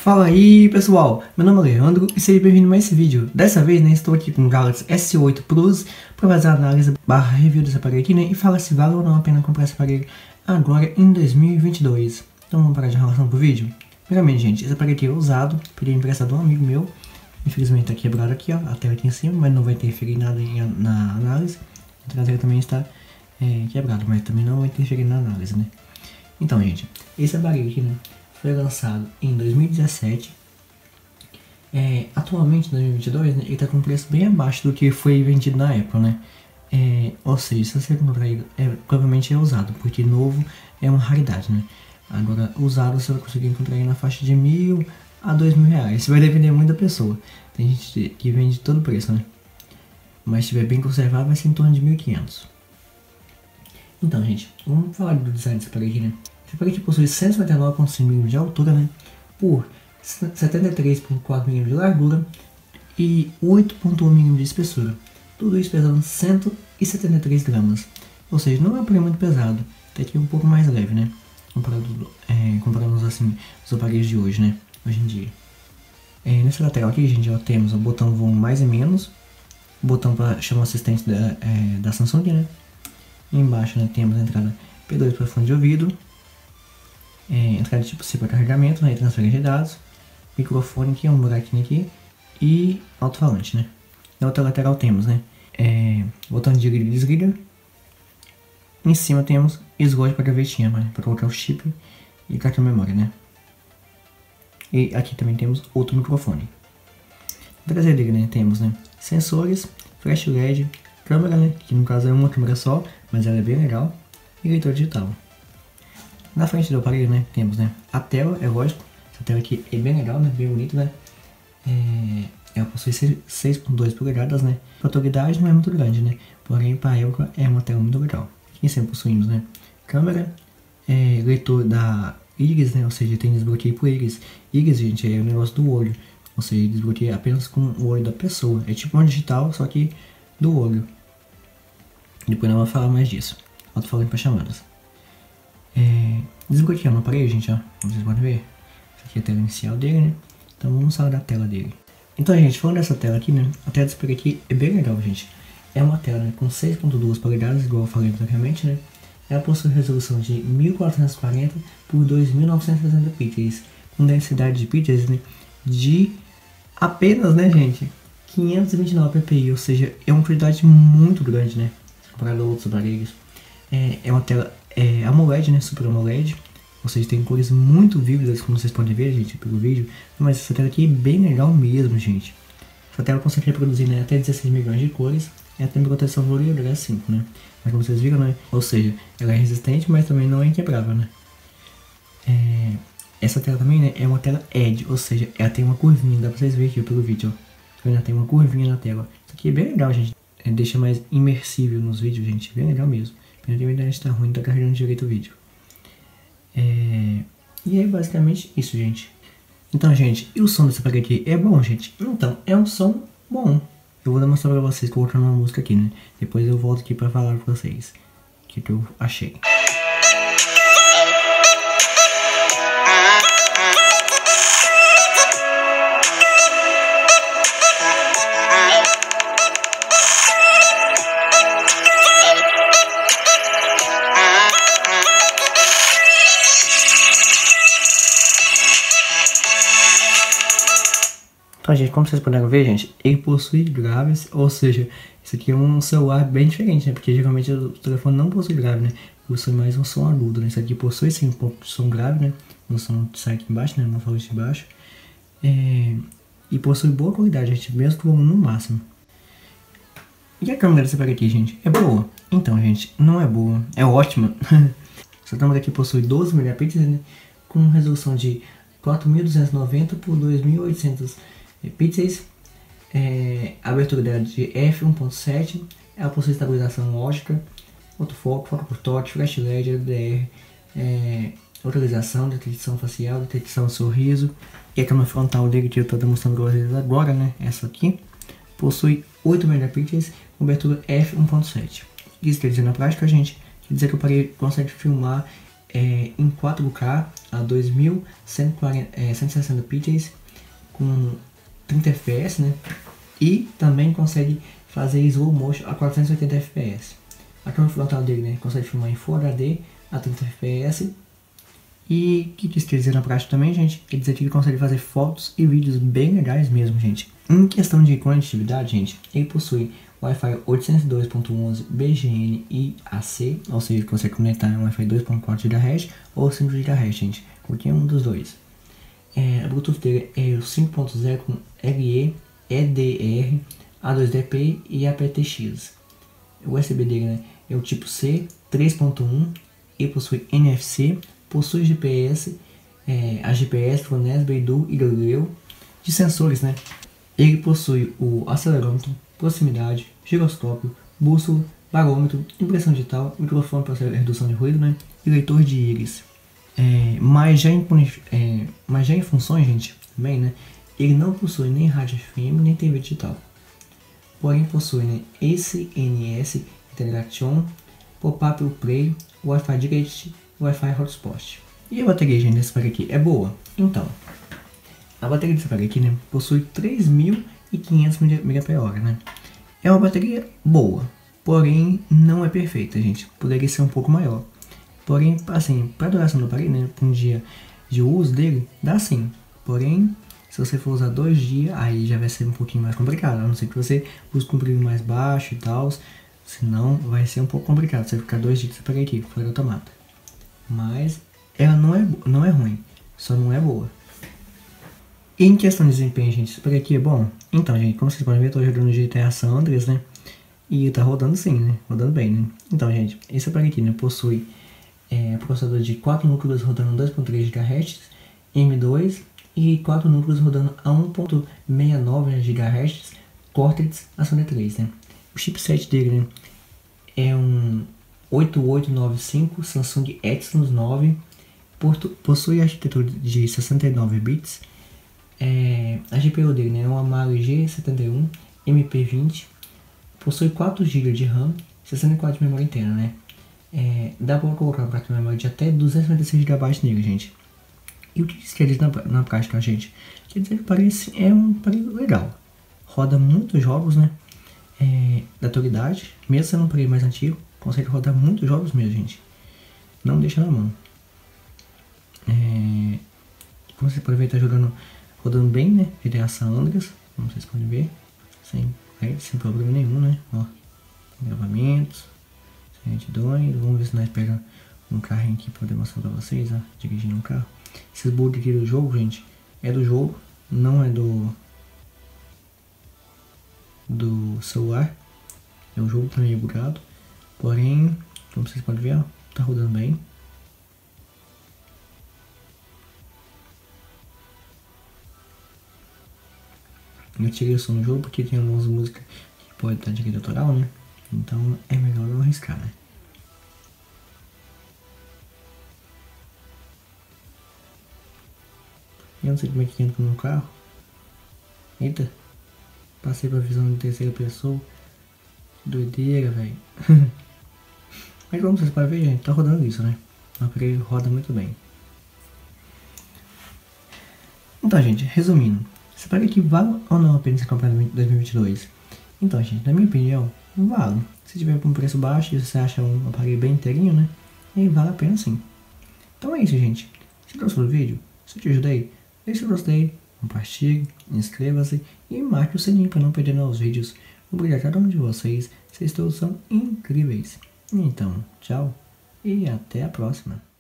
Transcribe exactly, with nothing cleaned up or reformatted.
Fala aí pessoal, meu nome é Leandro e seja bem-vindo a mais esse vídeo. Dessa vez, né, estou aqui com o Galaxy S oito Plus para fazer a análise barra review desse aparelho aqui, né, e falar se vale ou não a pena comprar esse aparelho agora em dois mil e vinte e dois. Então vamos parar de enrolação pro vídeo. Primeiramente, gente, esse aparelho aqui é usado, peguei emprestado de um amigo meu. Infelizmente está quebrado aqui, ó, a tela aqui em cima, mas não vai interferir nada em, na análise. A traseira também está é, quebrada, mas também não vai interferir na análise, né. Então, gente, esse aparelho aqui, né, foi lançado em dois mil e dezessete. É, atualmente, em dois mil e vinte e dois, né, ele está com um preço bem abaixo do que foi vendido na Apple, né? É, ou seja, se você comprar ele, é, provavelmente é usado, porque novo é uma raridade, né? Agora, usado você vai conseguir encontrar ele na faixa de mil a dois mil reais. Isso vai depender muito da pessoa. Tem gente que vende todo o preço, né? Mas se estiver bem conservado, vai ser em torno de mil e quinhentos. Então, gente, vamos falar do design desse aparelho aqui, né? Esse aparelho possui cento e cinquenta e nove vírgula cinco milímetros de altura, né, por setenta e três vírgula quatro milímetros de largura e oito vírgula um milímetros de espessura. Tudo isso pesando cento e setenta e três gramas. Ou seja, não é um aparelho muito pesado, até que um pouco mais leve, né? Comparado, é, comparando assim, os aparelhos de hoje, né? Hoje em dia. É, nessa lateral aqui, gente, ó, temos o botão volume mais e menos, o botão para chamar o assistente da, é, da Samsung, né? E embaixo, né, temos a entrada P dois para fone de ouvido. É, entrada tipo C para carregamento, né, transferência de dados, microfone aqui, um buraquinho aqui e alto-falante, né. Na outra lateral temos, né, é, botão de liga e desliga. Em cima temos slot para gavetinha, né, para colocar o chip e cartão memória, né. E aqui também temos outro microfone. Na traseira dele, né, temos, né, sensores, flash L E D, câmera, né, que no caso é uma câmera só, mas ela é bem legal, e leitor digital. Na frente do aparelho, né, temos, né, a tela, é lógico, essa tela aqui é bem legal, né, bem bonita, né, é, ela possui seis vírgula dois polegadas, né, a autoridade não é muito grande, né, porém para a época é uma tela muito legal. Aqui sempre possuímos, né, câmera, é, leitor da íris, né, ou seja, tem desbloqueio por íris. Íris, gente, é o negócio do olho, ou seja, desbloqueia apenas com o olho da pessoa, é tipo uma digital, só que do olho. Depois não vou falar mais disso, alto-falante para chamadas. É, desbloqueando o aparelho, gente, ó, vocês podem ver, essa aqui é a tela inicial dele, né, então vamos sair da tela dele. Então, gente, falando dessa tela aqui, né, a tela desse aparelho aqui é bem legal, gente, é uma tela, né, com seis vírgula dois polegadas, igual eu falei anteriormente, né, ela possui resolução de mil quatrocentos e quarenta por dois mil novecentos e sessenta pixels, com densidade de pixels, né, de apenas, né, gente, quinhentos e vinte e nove ppi, ou seja, é uma quantidade muito grande, né, comparado a outros aparelhos. É, é uma tela é, AMOLED, né, Super AMOLED, ou seja, tem cores muito vívidas, como vocês podem ver, gente, pelo vídeo, mas essa tela aqui é bem legal mesmo, gente. Essa tela consegue reproduzir, né, até dezesseis milhões de cores, e ela tem proteção do H D R cinco, né, mas como vocês viram, né, ou seja, ela é resistente, mas também não é inquebrável, né. É, essa tela também, né, é uma tela E D, ou seja, ela tem uma curvinha, dá pra vocês verem aqui pelo vídeo, ó, ela tem uma curvinha na tela. Isso aqui é bem legal, gente. É, deixa mais imersível nos vídeos, gente, bem legal mesmo. A internet tá ruim, tá carregando direito o vídeo. É... E é basicamente isso, gente. Então, gente, e o som desse aparelho aqui é bom, gente? Então, é um som bom. Eu vou mostrar pra vocês colocando uma música aqui, né? Depois eu volto aqui pra falar pra vocês o que, que eu achei. Então, gente, como vocês puderam ver, gente, ele possui graves, ou seja, isso aqui é um celular bem diferente, né? Porque geralmente o telefone não possui grave, né? Possui mais um som agudo, né? Isso aqui possui sim um pouco de som grave, né? O som sai aqui embaixo, né? No falante de baixo. É... E possui boa qualidade, gente, mesmo com o volume no máximo. E a câmera desse aparelho aqui, gente, é boa? Então, gente, não é boa, é ótima. Essa câmera aqui possui doze megapixels, né? Com resolução de quatro mil duzentos e noventa por dois mil e oitocentos pixels, é, a abertura dela de f um ponto sete, ela possui estabilização lógica, autofoco, foco por toque, flash L E D, L D R, é, localização, detecção facial, detecção sorriso, e a câmera frontal dele que eu estou demonstrando para vocês agora, né, essa aqui, possui oito megapixels, com abertura f um ponto sete. Isso quer dizer na prática, gente, quer dizer que o aparelho consegue filmar é, em quatro K a dois mil cento e sessenta pixels com trinta F P S, né? E também consegue fazer slow motion a quatrocentos e oitenta F P S. A câmera frontal dele, né, consegue filmar em Full H D a trinta F P S. E o que isso quer dizer na prática também, gente? Quer dizer que ele consegue fazer fotos e vídeos bem legais mesmo, gente. Em questão de conectividade, gente, ele possui Wi-Fi oitocentos e dois ponto onze B G N e A C, ou seja, ele consegue conectar em Wi-Fi dois ponto quatro gigahertz ou cinco gigahertz, gente, qualquer um dos dois. É, a Bluetooth dele é o cinco ponto zero com L E, E D R, A dois D P e A P T X. O U S B dele, né, é o tipo C três ponto um e possui N F C, possui G P S, é, a G P S, Flones, Beidou e Galileu. De sensores, né, ele possui o acelerômetro, proximidade, giroscópio, bússola, barômetro, impressão digital, microfone para redução de ruído, né, e leitor de íris. É, mas, já em, é, mas já em funções, gente, também, né, ele não possui nem rádio F M nem T V digital. Porém possui, né, S N S Interaction, Pop-up Play, Wi-Fi Direct, Wi-Fi Hotspot. E a bateria, gente, desse aparelho aqui é boa. Então, a bateria desse aparelho aqui, né, possui três mil e quinhentos miliampères-hora, né. É uma bateria boa, porém não é perfeita, gente. Poderia ser um pouco maior. Porém, assim, para a duração do aparelho, né, para um dia de uso dele, dá sim. Porém, se você for usar dois dias, aí já vai ser um pouquinho mais complicado. A não ser que você use com brilho mais baixo e tal. Senão, vai ser um pouco complicado você ficar dois dias com esse aparelho aqui, fora da tomada. Mas, ela não é, não é ruim, só não é boa. E em questão de desempenho, gente, esse aparelho aqui é bom? Então, gente, como vocês podem ver, eu tô jogando no G T A San Andreas, né? E tá rodando sim, né? Rodando bem, né? Então, gente, esse aparelho aqui, né, possui é, processador de quatro núcleos rodando dois ponto três gigahertz, M dois, e quatro núcleos rodando a um ponto sessenta e nove gigahertz, Cortex A C três, né? O chipset dele, né, é um oito oito nove cinco Samsung Exynos nove, possui arquitetura de sessenta e nove bits, é, a G P U dele, né, é uma Mali G setenta e um M P vinte, possui quatro gigas de RAM, sessenta e quatro de memória interna, né? É, dá para colocar uma placa de memória de até duzentos e cinquenta e seis gigabytes nele, gente. E o que isso quer dizer na, na prática, gente? Quer dizer que parece é um aparelho legal. Roda muitos jogos, né? É, da atualidade, mesmo sendo um aparelho mais antigo, consegue rodar muitos jogos mesmo, gente. Não deixa na mão. É, como você pode ver, tá jogando, rodando bem, né? G T A San Andreas, como vocês podem ver, sem, sem problema nenhum, né? Ó, gravamentos, sem retidões. Vamos ver se nós pegamos um carrinho aqui para demonstrar para vocês, ó, dirigindo um carro. Esses bugs aqui do jogo, gente, é do jogo, não é do do celular. É o jogo também é bugado, porém, como vocês podem ver, ó, tá rodando bem. Eu tirei o som do jogo porque tem algumas músicas que pode estar direito autoral, né? Então é melhor não arriscar, né? Eu não sei como é que entra no carro. Eita. Passei pra visão de terceira pessoa. Doideira, velho. Mas como vocês podem ver, gente, tá rodando isso, né? O aparelho roda muito bem. Então, gente, resumindo. Esse aparelho aqui vale ou não a pena ser comprado em dois mil e vinte e dois? Então, gente, na minha opinião, vale. Se tiver com um preço baixo e você acha um aparelho bem inteirinho, né? Aí vale a pena sim. Então é isso, gente. Se gostou do vídeo, se eu te ajudei, deixa o gostei, compartilhe, inscreva-se e marque o sininho para não perder novos vídeos. Obrigado a cada um de vocês, vocês todos são incríveis. Então, tchau e até a próxima.